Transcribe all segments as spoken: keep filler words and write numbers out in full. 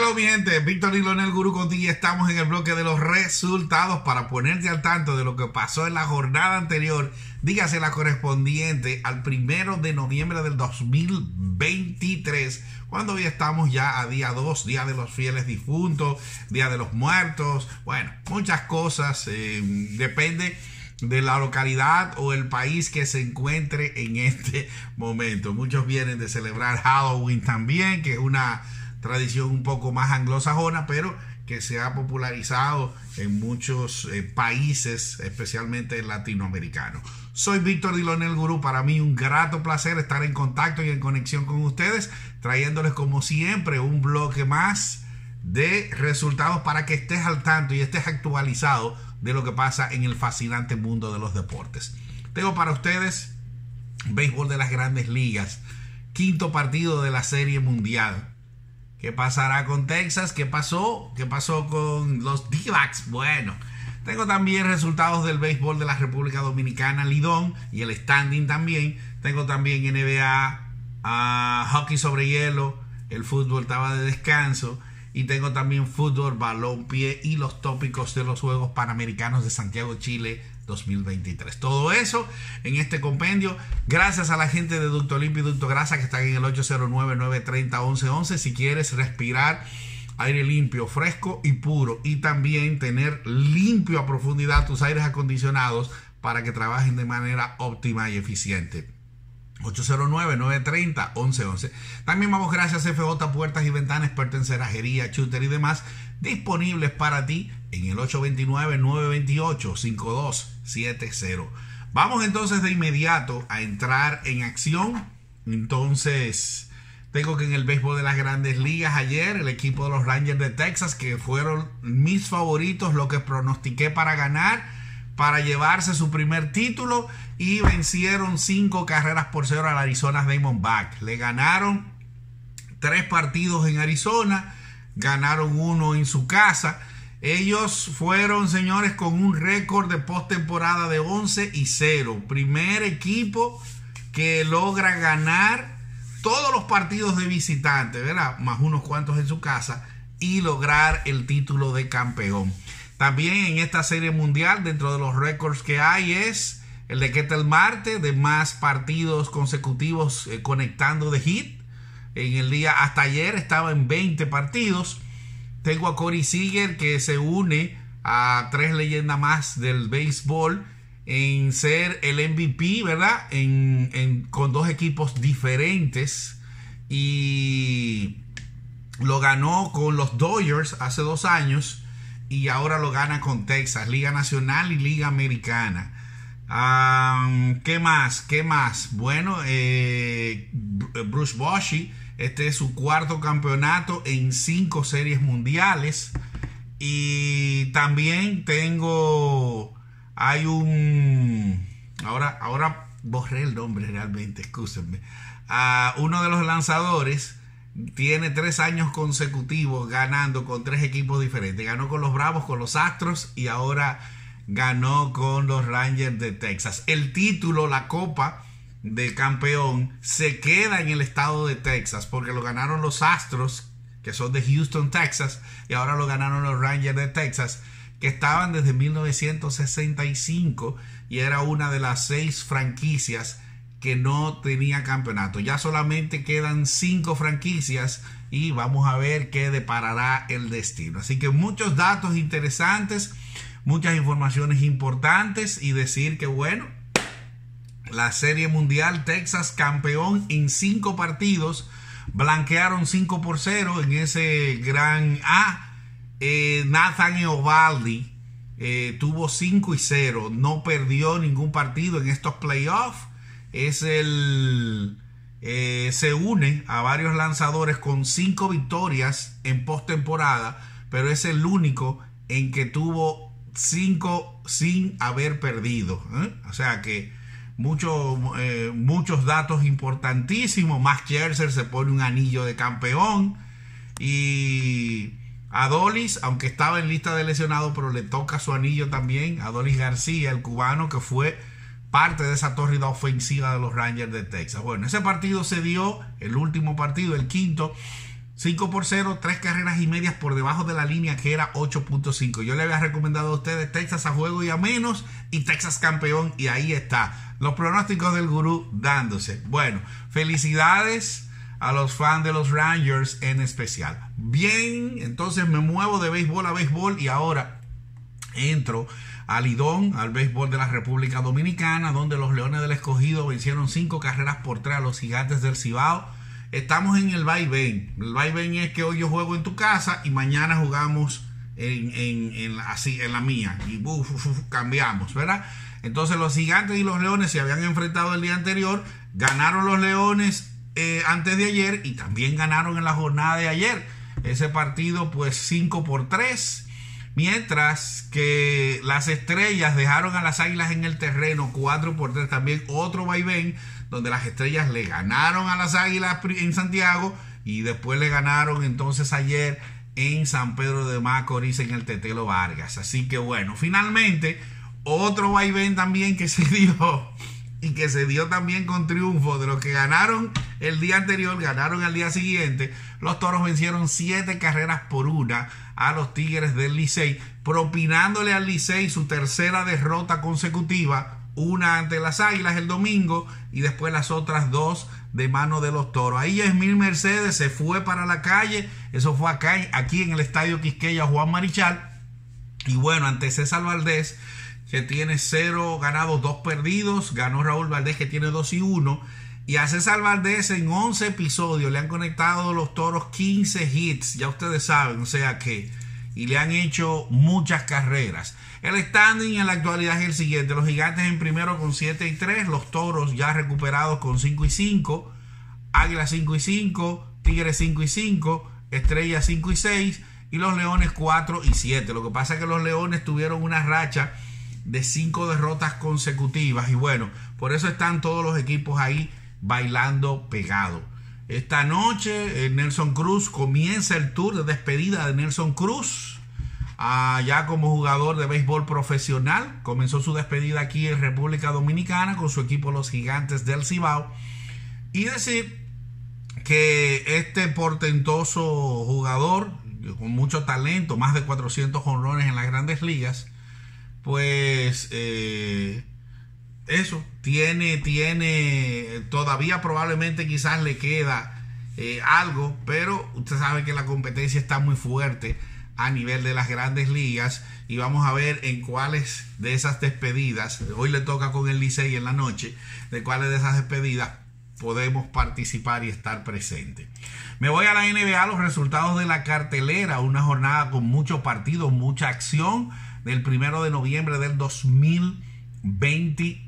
Hello mi gente, Víctor y Leonel Gurú contigo y estamos en el bloque de los resultados para ponerte al tanto de lo que pasó en la jornada anterior, dígase la correspondiente al primero de noviembre del dos mil veintitrés, cuando hoy estamos ya a día dos, día de los fieles difuntos, día de los muertos, bueno, muchas cosas, eh, depende de la localidad o el país que se encuentre en este momento. Muchos vienen de celebrar Halloween también, que es una tradición un poco más anglosajona, pero que se ha popularizado en muchos eh, países, especialmente latinoamericanos. Soy Víctor y Leonel Gurú. Para mí un grato placer estar en contacto y en conexión con ustedes, trayéndoles como siempre un bloque más de resultados para que estés al tanto y estés actualizado de lo que pasa en el fascinante mundo de los deportes. Tengo para ustedes béisbol de las Grandes Ligas, quinto partido de la Serie Mundial. ¿Qué pasará con Texas? ¿Qué pasó? ¿Qué pasó con los D-backs? Bueno, tengo también resultados del béisbol de la República Dominicana, Lidón, y el standing también. Tengo también N B A, uh, hockey sobre hielo, el fútbol estaba de descanso. Y tengo también fútbol, balompié y los tópicos de los Juegos Panamericanos de Santiago, Chile dos mil veintitrés. Todo eso en este compendio, gracias a la gente de Ducto Limpio y Ducto Grasa que están en el ocho cero nueve, nueve tres cero, once once. Si quieres respirar aire limpio, fresco y puro, y también tener limpio a profundidad tus aires acondicionados para que trabajen de manera óptima y eficiente. ocho cero nueve, nueve tres cero, once once. También vamos gracias a F J Puertas y Ventanas, experto en cerrajería, shooter y demás, disponibles para ti en el ocho dos nueve, nueve dos ocho, cinco dos siete cero. Vamos entonces de inmediato a entrar en acción. Entonces, tengo que en el béisbol de las Grandes Ligas ayer, el equipo de los Rangers de Texas, que fueron mis favoritos, lo que pronostiqué para ganar, para llevarse su primer título, y vencieron cinco carreras por cero al Arizona Diamondbacks. Le ganaron tres partidos en Arizona, ganaron uno en su casa. Ellos fueron, señores, con un récord de postemporada de once y cero. Primer equipo que logra ganar todos los partidos de visitante, ¿verdad? Más unos cuantos en su casa, y lograr el título de campeón. También en esta serie mundial, dentro de los récords que hay, es el de Ketel Marte, de más partidos consecutivos eh, conectando de hit. En el día hasta ayer estaba en veinte partidos. Tengo a Corey Seager, que se une a tres leyendas más del béisbol en ser el M V P, ¿verdad? En, en, con dos equipos diferentes. Y lo ganó con los Dodgers hace dos años. Y ahora lo gana con Texas, Liga Nacional y Liga Americana. Um, ¿Qué más? ¿Qué más? Bueno, eh, Bruce Bochy, este es su cuarto campeonato en cinco series mundiales. Y también tengo, hay un, ahora, ahora borré el nombre realmente, excúsenme. Uh, uno de los lanzadores tiene tres años consecutivos ganando con tres equipos diferentes. Ganó con los Bravos, con los Astros, y ahora ganó con los Rangers de Texas. El título, la Copa de Campeón, se queda en el estado de Texas porque lo ganaron los Astros, que son de Houston, Texas, y ahora lo ganaron los Rangers de Texas, que estaban desde mil novecientos sesenta y cinco y era una de las seis franquicias que no tenía campeonato. Ya solamente quedan cinco franquicias y vamos a ver qué deparará el destino. Así que muchos datos interesantes, muchas informaciones importantes, y decir que bueno, la Serie Mundial, Texas campeón en cinco partidos, blanquearon cinco por cero en ese gran A. eh, Nathan Eovaldi eh, tuvo cinco y cero, no perdió ningún partido en estos playoffs. Es el eh, se une a varios lanzadores con cinco victorias en postemporada, pero es el único en que tuvo cinco sin haber perdido, ¿eh? O sea que mucho, eh, muchos datos importantísimos. Max Scherzer se pone un anillo de campeón, y Adolis, aunque estaba en lista de lesionados, pero le toca su anillo también. Adolis García, el cubano, que fue parte de esa tórrida ofensiva de los Rangers de Texas. Bueno, ese partido se dio, el último partido, el quinto, cinco por cero, tres carreras y medias por debajo de la línea que era ocho punto cinco. Yo le había recomendado a ustedes Texas a juego y a menos y Texas campeón, y ahí está. Los pronósticos del gurú dándose. Bueno, felicidades a los fans de los Rangers en especial. Bien, entonces me muevo de béisbol a béisbol y ahora entro al Lidón, al béisbol de la República Dominicana, donde los Leones del Escogido vencieron cinco carreras por tres a los Gigantes del Cibao. Estamos en el vaivén. El vaivén es que hoy yo juego en tu casa y mañana jugamos en, en, en, así, en la mía. Y uf, uf, uf, cambiamos, ¿verdad? Entonces los Gigantes y los Leones se habían enfrentado el día anterior. Ganaron los Leones eh, antes de ayer y también ganaron en la jornada de ayer. Ese partido pues cinco por tres. Mientras que las Estrellas dejaron a las Águilas en el terreno cuatro por tres. También otro vaivén donde las Estrellas le ganaron a las Águilas en Santiago y después le ganaron entonces ayer en San Pedro de Macorís en el Tetelo Vargas. Así que bueno, finalmente otro vaivén también que se dio y que se dio también con triunfo de los que ganaron el día anterior, ganaron al día siguiente. Los Toros vencieron siete carreras por una a los Tigres del Licey, propinándole al Licey su tercera derrota consecutiva, una ante las Águilas el domingo y después las otras dos de mano de los Toros. Ahí Yasmín Mercedes se fue para la calle, eso fue acá, aquí en el Estadio Quisqueya Juan Marichal, y bueno, ante César Valdés, que tiene cero ganados, dos perdidos, ganó Raúl Valdés, que tiene dos y uno, y a César Valdés en once episodios le han conectado los Toros quince hits, ya ustedes saben, o sea que, y le han hecho muchas carreras. El standing en la actualidad es el siguiente: los Gigantes en primero con siete y tres, los Toros ya recuperados con cinco y cinco, Águilas cinco y cinco, Tigres cinco y cinco, Estrellas cinco y seis y los Leones cuatro y siete. Lo que pasa es que los Leones tuvieron una racha de cinco derrotas consecutivas y bueno, por eso están todos los equipos ahí bailando pegado. Esta noche eh, Nelson Cruz comienza el tour de despedida de Nelson Cruz, ah, ya como jugador de béisbol profesional. Comenzó su despedida aquí en República Dominicana con su equipo los Gigantes del Cibao, y decir que este portentoso jugador con mucho talento, más de cuatrocientos jonrones en las Grandes Ligas, pues eh, eso, tiene, tiene, todavía probablemente quizás le queda eh, algo, pero usted sabe que la competencia está muy fuerte a nivel de las Grandes Ligas y vamos a ver en cuáles de esas despedidas, hoy le toca con el Licey en la noche, de cuáles de esas despedidas podemos participar y estar presente. Me voy a la N B A, los resultados de la cartelera, una jornada con muchos partidos, mucha acción del primero de noviembre del dos mil veintitrés.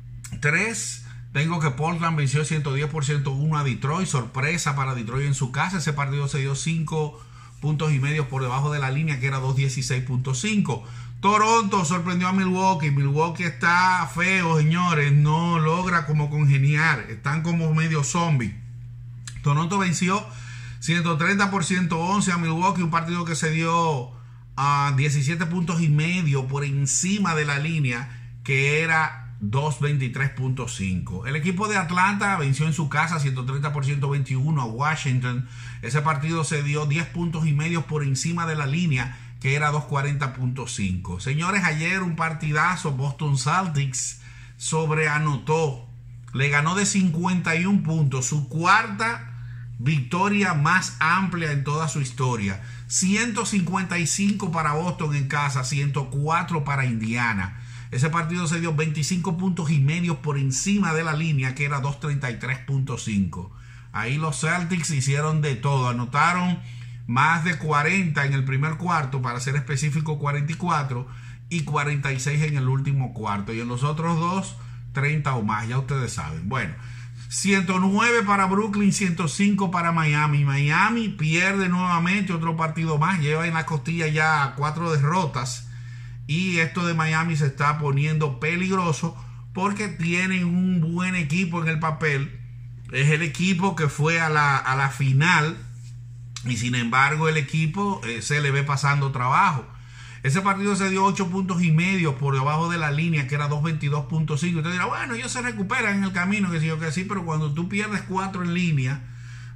Tengo que Portland venció ciento diez por ciento uno a Detroit, sorpresa para Detroit en su casa. Ese partido se dio cinco puntos y medio por debajo de la línea que era dos dieciséis punto cinco. Toronto sorprendió a Milwaukee. Milwaukee está feo, señores, no logra como congeniar, están como medio zombie. Toronto venció ciento treinta por ciento once a Milwaukee, un partido que se dio a diecisiete puntos y medio por encima de la línea que era dos veintitrés punto cinco. El equipo de Atlanta venció en su casa ciento treinta por ciento veintiuno a Washington. Ese partido se dio diez puntos y medio por encima de la línea que era dos cuarenta punto cinco. Señores, ayer un partidazo. Boston Celtics sobreanotó, le ganó de cincuenta y uno puntos, su cuarta victoria más amplia en toda su historia. ciento cincuenta y cinco para Boston en casa, ciento cuatro para Indiana. Ese partido se dio veinticinco puntos y medio por encima de la línea que era dos treinta y tres punto cinco. Ahí los Celtics hicieron de todo, anotaron más de cuarenta en el primer cuarto, para ser específico cuarenta y cuatro, y cuarenta y seis en el último cuarto, y en los otros dos treinta o más, ya ustedes saben. Bueno, ciento nueve para Brooklyn, ciento cinco para Miami. Miami pierde nuevamente otro partido más, lleva en la costilla ya cuatro derrotas, y esto de Miami se está poniendo peligroso porque tienen un buen equipo en el papel. Es el equipo que fue a la, a la final, y sin embargo el equipo eh, se le ve pasando trabajo. Ese partido se dio ocho puntos y medio por debajo de la línea que era dos veintidós punto cinco. Usted dirá, bueno, ellos se recuperan en el camino, que sí o que sí, pero cuando tú pierdes cuatro en línea,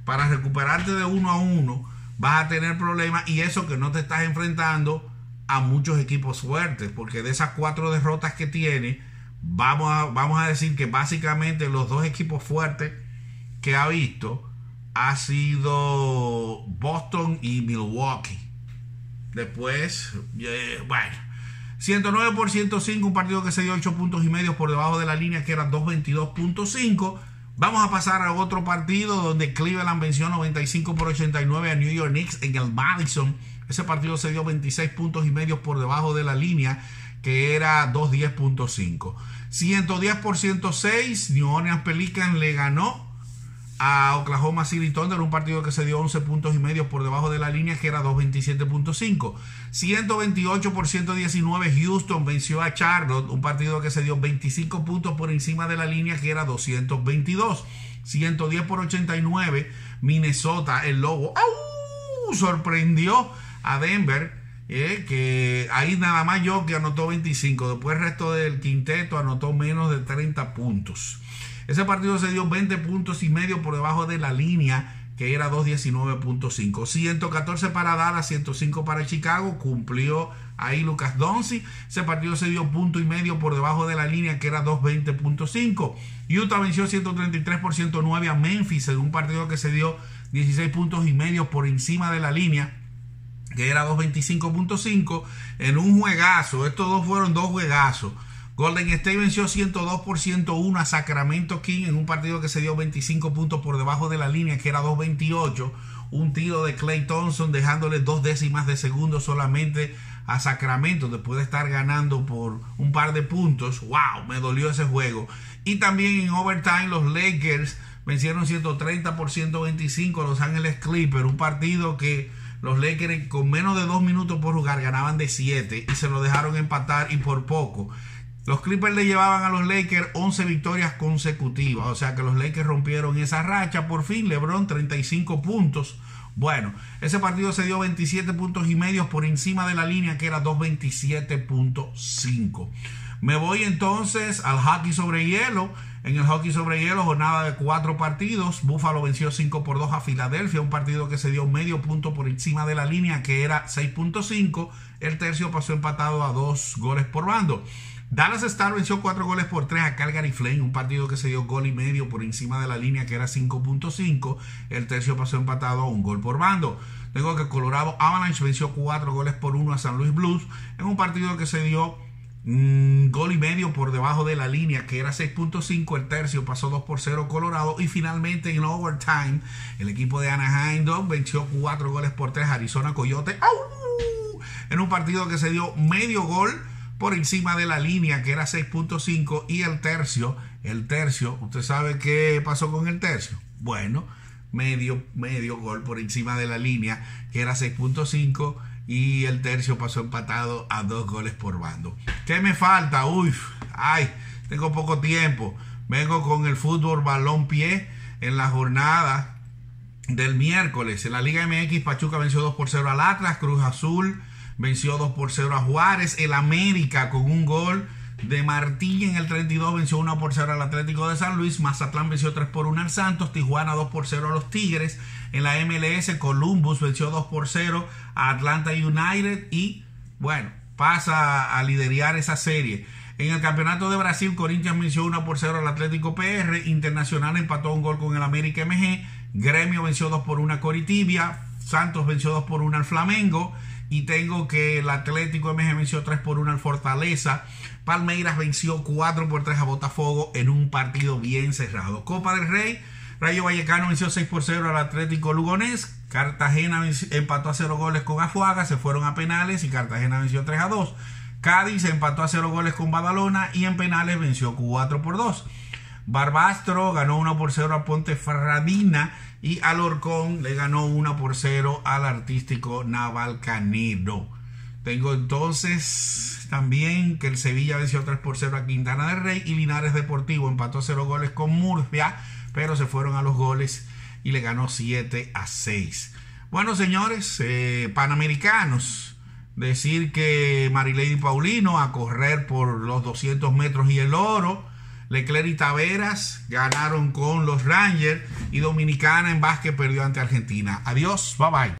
para recuperarte de uno a uno vas a tener problemas, y eso que no te estás enfrentando a muchos equipos fuertes, porque de esas cuatro derrotas que tiene, vamos a, vamos a decir que básicamente los dos equipos fuertes que ha visto ha sido Boston y Milwaukee. Después, eh, bueno, ciento nueve por ciento cinco, un partido que se dio ocho puntos y medio por debajo de la línea, que era doscientos veintidós punto cinco. Vamos a pasar a otro partido donde Cleveland venció noventa y cinco por ochenta y nueve a New York Knicks en el Madison. Ese partido se dio veintiséis puntos y medio por debajo de la línea, que era doscientos diez punto cinco. ciento diez por ciento seis, New Orleans Pelicans le ganó a Oklahoma City Thunder, un partido que se dio once puntos y medio por debajo de la línea, que era doscientos veintisiete punto cinco. ciento veintiocho por ciento diecinueve, Houston venció a Charlotte, un partido que se dio veinticinco puntos por encima de la línea, que era doscientos veintidós. ciento diez por ochenta y nueve, Minnesota, el Lobo, ¡au!, sorprendió a Denver, eh, que ahí nada más yo que anotó veinticinco, después el resto del quinteto anotó menos de treinta puntos. Ese partido se dio veinte puntos y medio por debajo de la línea, que era doscientos diecinueve punto cinco. ciento catorce para Dallas, ciento cinco para Chicago, cumplió ahí Lucas Doncic. Ese partido se dio punto y medio por debajo de la línea, que era doscientos veinte punto cinco. Utah venció ciento treinta y tres por ciento nueve a Memphis en un partido que se dio dieciséis puntos y medio por encima de la línea, que era doscientos veinticinco punto cinco, en un juegazo. Estos dos fueron dos juegazos. Golden State venció ciento dos por ciento uno a Sacramento Kings en un partido que se dio veinticinco puntos por debajo de la línea, que era doscientos veintiocho. Un tiro de Klay Thompson dejándole dos décimas de segundo solamente a Sacramento después de estar ganando por un par de puntos. ¡Wow! Me dolió ese juego. Y también en overtime los Lakers vencieron ciento treinta por ciento veinticinco a Los Ángeles Clippers. Un partido que los Lakers con menos de dos minutos por jugar ganaban de siete y se lo dejaron empatar, y por poco. Los Clippers le llevaban a los Lakers once victorias consecutivas, o sea que los Lakers rompieron esa racha. Por fin LeBron treinta y cinco puntos. Bueno, ese partido se dio veintisiete puntos y medio por encima de la línea, que era doscientos veintisiete punto cinco. Me voy entonces al hockey sobre hielo. En el hockey sobre hielo, jornada de cuatro partidos. Buffalo venció cinco por dos a Filadelfia, un partido que se dio medio punto por encima de la línea, que era seis punto cinco. El tercio pasó empatado a dos goles por bando. Dallas Stars venció cuatro goles por tres a Calgary Flames, un partido que se dio gol y medio por encima de la línea, que era cinco punto cinco. El tercio pasó empatado a un gol por bando. Tengo que Colorado Avalanche venció cuatro goles por uno a San Luis Blues en un partido que se dio mmm, gol y medio por debajo de la línea, que era seis punto cinco. El tercio pasó dos por cero Colorado. Y finalmente en overtime el equipo de Anaheim Ducks venció cuatro goles por tres a Arizona Coyote, ¡au!, en un partido que se dio medio gol por encima de la línea, que era seis punto cinco. Y el tercio, el tercio, ¿usted sabe qué pasó con el tercio? Bueno, medio, medio gol por encima de la línea, que era seis punto cinco. Y el tercio pasó empatado a dos goles por bando. ¿Qué me falta? Uy, ay, tengo poco tiempo. Vengo con el fútbol balón pie en la jornada del miércoles. En la Liga M X, Pachuca venció dos por cero al Atlas. Cruz Azul venció dos por cero a Juárez. El América, con un gol de Martí en el treinta y dos, venció uno por cero al Atlético de San Luis. Mazatlán venció tres por uno al Santos. Tijuana dos por cero a los Tigres. En la M L S, Columbus venció dos por cero a Atlanta United. Y bueno, pasa a liderar esa serie. En el campeonato de Brasil, Corinthians venció uno por cero al Atlético P R. Internacional empató un gol con el América M G. Gremio venció dos por uno a Coritiba. Santos venció dos por uno al Flamengo. Y tengo que el Atlético M G venció tres por uno al Fortaleza. Palmeiras venció cuatro por tres a Botafogo en un partido bien cerrado. Copa del Rey, Rayo Vallecano venció seis por cero al Atlético Lugonés. Cartagena empató a cero goles con Afuaga, se fueron a penales y Cartagena venció tres a dos. Cádiz empató a cero goles con Badalona y en penales venció cuatro por dos. Barbastro ganó uno por cero a Ponteferradina y Alcorcón le ganó uno por cero al Artístico Navalcarnero. Tengo entonces también que el Sevilla venció tres por cero a Quintana del Rey y Linares Deportivo empató a cero goles con Murcia, pero se fueron a los goles y le ganó siete a seis. Bueno, señores, eh, panamericanos. Decir que Marilady Paulino a correr por los doscientos metros y el oro. Leclerc y Taveras ganaron con los Rangers y Dominicana en básquet perdió ante Argentina. Adiós, bye bye.